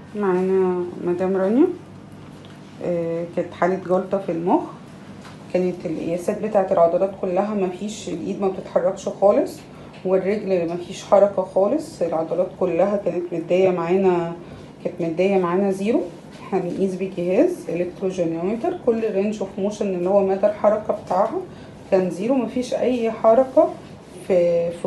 معانا مدام رانيا. كانت حالة جلطة في المخ. كانت القياسات بتاعة العضلات كلها مفيش، الايد ما بتتحركش خالص والرجل مفيش حركة خالص. العضلات كلها كانت مدية معانا زيرو. احنا بنقيس بجهاز الكتروجينيومتر كل رينج اوف موشن اللي هو مدى الحركة بتاعها كان زيرو، مفيش اي حركة في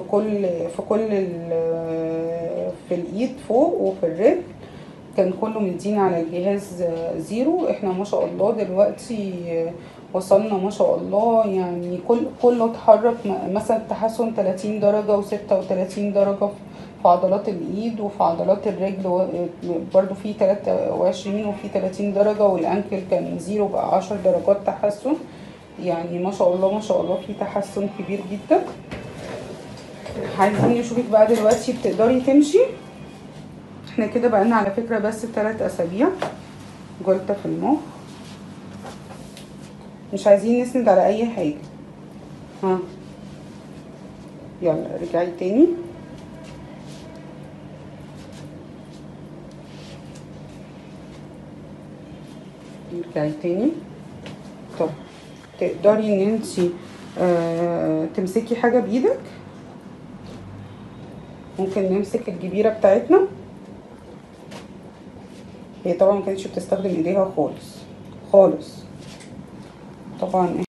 في الايد فوق وفي الرجل، كان كله مدينا على الجهاز زيرو. احنا ما شاء الله دلوقتي وصلنا ما شاء الله، يعني كله اتحرك مثلا تحسن 30 درجة و36 درجة في عضلات الايد، وفي عضلات الرجل برضو في 23 وفي 30 درجة، والانكل كان زيرو بقى 10 درجات تحسن. يعني ما شاء الله ما شاء الله في تحسن كبير جدا. عايزين نشوفك بقى دلوقتي بتقدري تمشي. احنا كده بقالنا على فكرة بس 3 اسابيع جلطة في المخ، مش عايزين نسند على اي حاجة. ها يلا رجعي تاني. رجعي تاني. طب تقدري ان انتي تمسكي حاجة بايدك؟ ممكن نمسك الجبيرة بتاعتنا. هي طبعا ما كانتش بتستخدم ايديها خالص خالص طبعا.